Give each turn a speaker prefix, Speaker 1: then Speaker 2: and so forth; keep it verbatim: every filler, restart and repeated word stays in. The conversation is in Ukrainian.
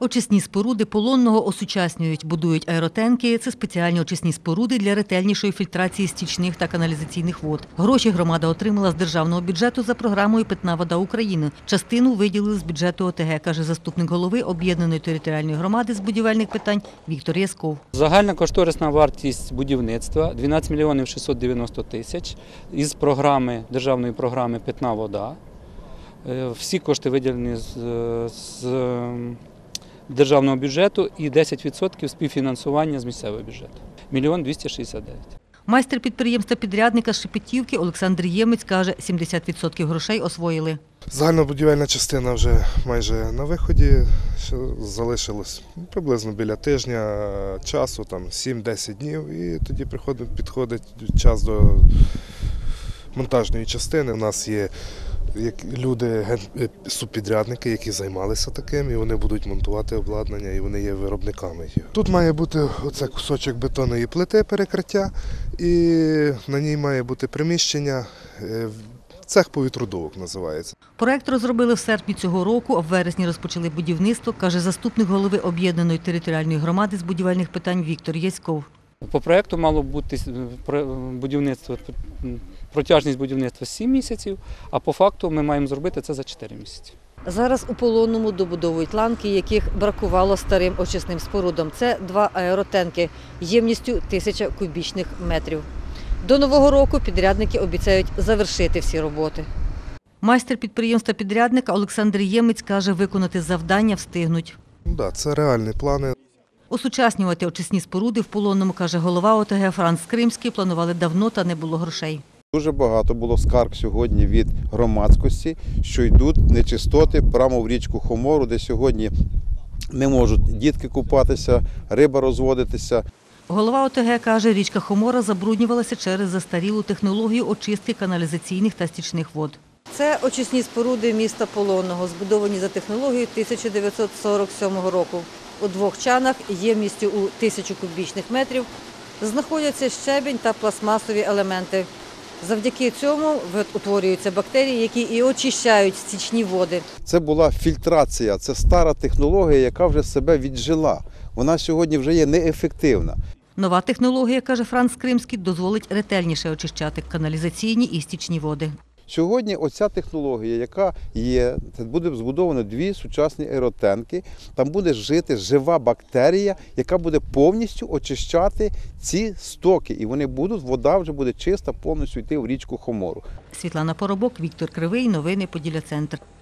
Speaker 1: Очисні споруди Полонного осучаснюють, будують аеротенки. Це спеціальні очисні споруди для ретельнішої фільтрації стічних та каналізаційних вод. Гроші громада отримала з державного бюджету за програмою «Питна вода України». Частину виділили з бюджету ОТГ, каже заступник голови об'єднаної територіальної громади з будівельних питань Віктор Яськов.
Speaker 2: Загальна кошторисна вартість будівництва – дванадцять мільйонів шістсот дев'яносто тисяч із програми, державної програми «Питна вода». Всі кошти виділені з, з державного бюджету і десять відсотків співфінансування з місцевого бюджету – мільйон двісті шістдесят дев'ять.
Speaker 1: Майстер підприємства-підрядника з Шепетівки Олександр Ємець каже, сімдесят відсотків грошей освоїли.
Speaker 3: Загальна будівельна частина вже майже на виході, залишилось приблизно біля тижня часу, там сім-десять днів, і тоді приходить, підходить час до монтажної частини. У нас є люди, субпідрядники, які займалися таким, і вони будуть монтувати обладнання, і вони є виробниками. Тут має бути оце кусочок бетонної плити перекриття, і на ній має бути приміщення, цех повітродувок називається.
Speaker 1: Проект розробили в серпні цього року, а в вересні розпочали будівництво, каже заступник голови об'єднаної територіальної громади з будівельних питань Віктор Яськов.
Speaker 2: По проекту мало бути будівництво, протяжність будівництва сім місяців, а по факту ми маємо зробити це за чотири місяці.
Speaker 1: Зараз у Полонному добудовують ланки, яких бракувало старим очисним спорудам. Це два аеротенки ємністю тисяча кубічних метрів. До Нового року підрядники обіцяють завершити всі роботи. Майстер підприємства-підрядника Олександр Ємець каже, виконати завдання встигнуть.
Speaker 3: Так, це реальні плани.
Speaker 1: Осучаснювати очисні споруди в Полонному, каже голова ОТГ Франц Кримський, планували давно, та не було грошей.
Speaker 4: Дуже багато було скарг сьогодні від громадськості, що йдуть нечистоти прямо в річку Хомору, де сьогодні не можуть дітки купатися, риба розводитися.
Speaker 1: Голова ОТГ каже, річка Хомора забруднювалася через застарілу технологію очистки каналізаційних та стічних вод. Це очисні споруди міста Полонного, збудовані за технологією тисяча дев'ятсот сорок сьомого року. У двох чанах ємністю у тисячу кубічних метрів знаходяться щебінь та пластмасові елементи. Завдяки цьому утворюються бактерії, які і очищають стічні води.
Speaker 4: Це була фільтрація, це стара технологія, яка вже себе віджила. Вона сьогодні вже є неефективна.
Speaker 1: Нова технологія, каже Франц Кримський, дозволить ретельніше очищати каналізаційні і стічні води.
Speaker 4: Сьогодні оця технологія, яка є, це буде збудовано дві сучасні аеротенки, там буде жити жива бактерія, яка буде повністю очищати ці стоки. І вони будуть, вода вже буде чиста, повністю йти в річку Хомору.
Speaker 1: Світлана Поробок, Віктор Кривий, новини Поділля Центр.